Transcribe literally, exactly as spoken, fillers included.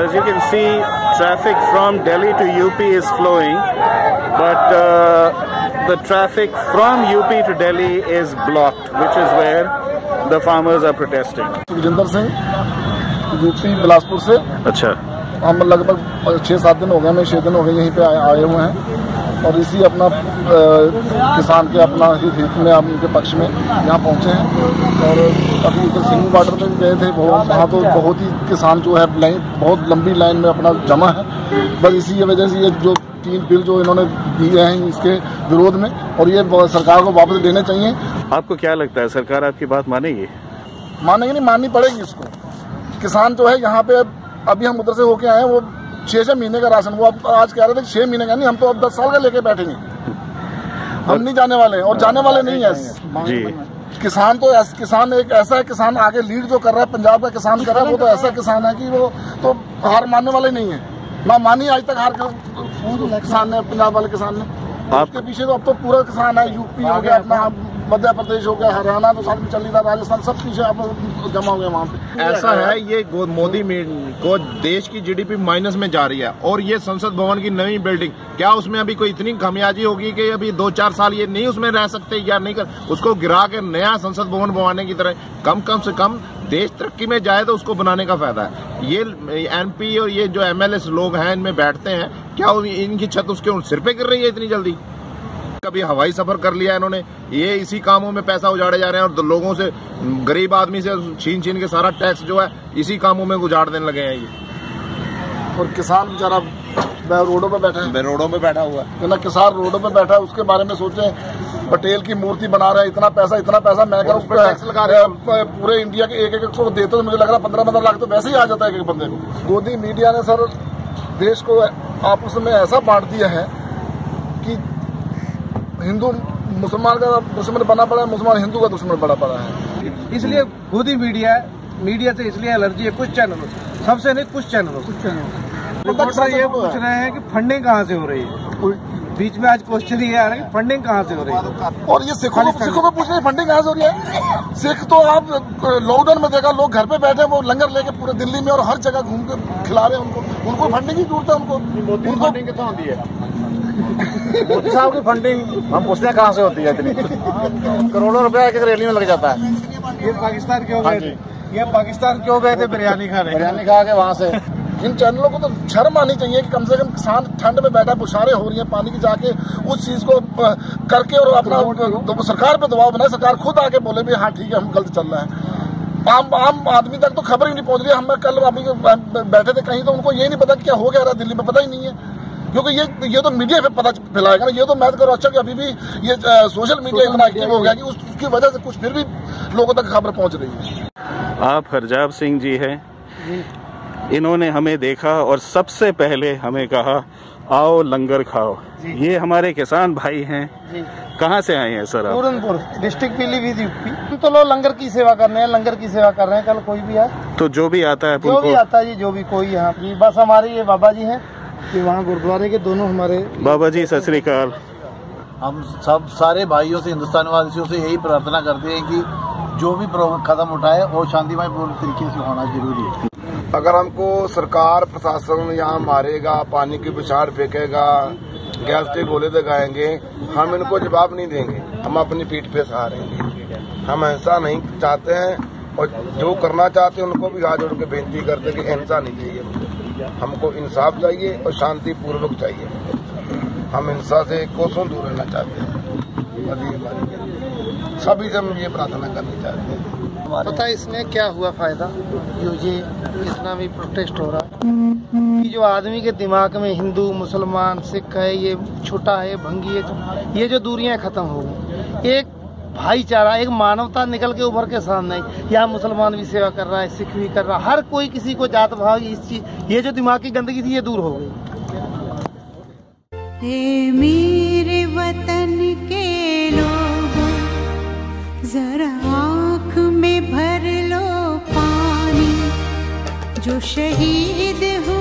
as you can see, traffic from Delhi to U P is flowing, but uh, the traffic from U P to Delhi is blocked, which is where the farmers are protesting. Sukhjinder Singh, UP Bilaspur से। अच्छा, हम लगभग छः सात दिन हो गए, हमें छः दिन हो गए यहीं पे आए, आए हुए हैं और इसी अपना आ, किसान के अपना हित में हम उनके पक्ष में यहाँ पहुँचे हैं। और अभी इधर सिंगू बॉर्डर पे गए थे, वहाँ तो बहुत ही किसान जो है लाइन बहुत लंबी लाइन में अपना जमा है। बस इसी वजह से ये जो तीन बिल जो इन्होंने दिए हैं इसके विरोध में, और ये सरकार को वापस लेने चाहिए। आपको क्या लगता है, सरकार आपकी बात मानेगी? मानेगी नहीं, माननी पड़ेगी इसको। किसान जो है यहाँ पे, अभी हम उधर से होके आए हैं, वो छह छह महीने का राशन, वो अब आज कह रहे थे कि छह महीने का नहीं, हम तो अब दस साल का लेके बैठेंगे, हम नहीं जाने वाले और जाने वाले नहीं है जी। किसान तो ऐस, किसान एक ऐसा है, किसान आगे लीड जो कर रहा है, पंजाब का किसान कर रहा है, वो तो ऐसा किसान है कि वो तो हार मानने वाले नहीं है, ना मानी आज तक हार किसान ने, पंजाब वाले किसान ने। आपके पीछे तो अब तो पूरा किसान है, यूपी हो गया, अपना मध्य प्रदेश हो गया, हरियाणा तो साथ में चल रहा, राजस्थान सब पीछे अब जमा हो गए वहाँ पे। ऐसा है, ये मोदी को देश की जीडीपी माइनस में जा रही है, और ये संसद भवन की नई बिल्डिंग, क्या उसमें अभी कोई इतनी खामियाजी होगी कि अभी दो चार साल ये नहीं उसमें रह सकते या नहीं कर, उसको गिरा के नया संसद भवन बनवाने की तरह कम कम से कम देश तरक्की में जाए तो उसको बनाने का फायदा है। ये एमपी और ये जो एमएलए लोग हैं इनमें बैठते हैं, क्या इनकी छत उसके सिर पे गिर रही है इतनी जल्दी? कभी हवाई सफर कर लिया इन्होंने, ये इसी कामों में पैसा उजाड़े जा रहे हैं, और लोगों से, गरीब आदमी से छीन छीन के सारा टैक्स जो है इसी कामों में उजाड़ देने लगे हैं ये। और किसान बेचारा रोडों पे बैठा है, रोडों पे बैठा हुआ है ना, किसान रोडों पे बैठा है, उसके बारे में सोचे। पटेल की मूर्ति बना रहा है, इतना पैसा इतना पैसा मैं अगर उस पर टैक्स लगा रहे हैं पूरे इंडिया के एक एक को देते तो मुझे लग रहा है पंद्रह पंद्रह लाख तो वैसे ही आ जाता है एक एक बंदे को। मोदी मीडिया ने सर देश को आपस में ऐसा बांट दिया है कि हिंदू मुसलमान का दुश्मन बना पड़ा है, मुसलमान हिंदू का दुश्मन बना पड़ा है। इसलिए मोदी मीडिया मीडिया से इसलिए एलर्जी है कुछ चैनलों से, सबसे नहीं कुछ चैनलों कुछ चैनलों रिपोर्टर ये पूछ रहे हैं कि फंडिंग कहाँ से हो रही है। बीच में आज क्वेश्चन ही है कि फंडिंग कहाँ से हो रही है, और ये सिखों सिखों को पूछ रहे हैं फंडिंग कहाँ से हो रही है। सिख तो आप लॉकडाउन में देखा, लोग घर पे बैठे, वो लंगर लेके पूरे दिल्ली में और हर जगह घूम के खिला रहे हैं उनको, उनको फंडिंग की जरूरत है। उनको उनको फंडिंग कितना होती है? मोदी साहब की फंडिंग हम पूछते हैं कहाँ से होती है, इतनी करोड़ों रुपया एक रैली में लग जाता है। ये पाकिस्तान क्यों गए थे? ये पाकिस्तान क्यों गए थे बिरयानी खाने? बिरयानी खा के वहाँ से। इन चैनलों को तो शर्म आनी चाहिए कि कम से कम किसान ठंड में बैठा, बुशारें हो रही हैं पानी की, जाके उस चीज को करके और अपना तो सरकार पे दबाव बनाए, सरकार खुद आके बोले भी हाँ ठीक है हम गलत चल रहे हैं। आम आम आदमी तक तो खबर ही नहीं पहुंच रही है। हम कल अभी बैठे थे कहीं तो उनको ये नहीं पता क्या हो गया रहा दिल्ली में, पता ही नहीं है, क्योंकि ये ये तो मीडिया पे पता फैलाएगा ना। ये तो मैं करो अच्छा कि अभी भी ये आ, सोशल मीडिया इतना एक्टिव हो गया कि उस, उसकी वजह से कुछ फिर भी लोगों तक खबर पहुंच रही है। आप हरजाब सिंह जी हैं, इन्होंने हमें देखा और सबसे पहले हमें कहा आओ लंगर खाओ। ये हमारे किसान भाई हैं, कहाँ से आए हैं सर आप? Puranpur district Pilibhit UP. तो लोग लंगर की सेवा कर रहे हैं, लंगर की सेवा कर रहे हैं। कल कोई भी आए तो जो भी आता है, जो भी आता है जी, जो भी कोई यहाँ जी, बस हमारे ये बाबा जी हैं कि वहाँ गुरुद्वारे के दोनों हमारे बाबा जी। सत श्री अकाल। हम सब सारे भाइयों से, हिंदुस्तान वासियों से यही प्रार्थना करते हैं कि जो भी कदम उठाए और शांतिमय पूर्ण तरीके से होना जरूरी है। अगर हमको सरकार प्रशासन यहाँ मारेगा, पानी की बुछाड़ फेंकेगा, गैस के गोले लगाएंगे, हम इनको जवाब नहीं देंगे, हम अपनी पीठ पे सहारेंगे। हम हिंसा नहीं चाहते हैं, और जो करना चाहते हैं उनको भी हाथ जोड़ के बेनती करते हैं कि हिंसा नहीं चाहिए हमको, हमको इंसाफ चाहिए और शांति पूर्वक चाहिए। हम हिंसा से कोसों दूर रहना चाहते हैं। सभी से हम ये प्रार्थना करनी चाहते हैं। पता है इसमें क्या हुआ फायदा, जो ये इस्लामी प्रोटेस्ट हो रहा है कि जो आदमी के दिमाग में हिंदू मुसलमान सिख है, ये छोटा है भंगी है, ये जो दूरियां खत्म हो गई, एक भाईचारा, एक मानवता निकल के उभर के सामने। यहाँ मुसलमान भी सेवा कर रहा है, सिख भी कर रहा है, हर कोई किसी को जात भाव, इस चीज, ये जो दिमाग की गंदगी थी ये दूर हो गई। हे मेरे वतन के लोगों, जरा आँख में भर लो पानी, जो शहीद हो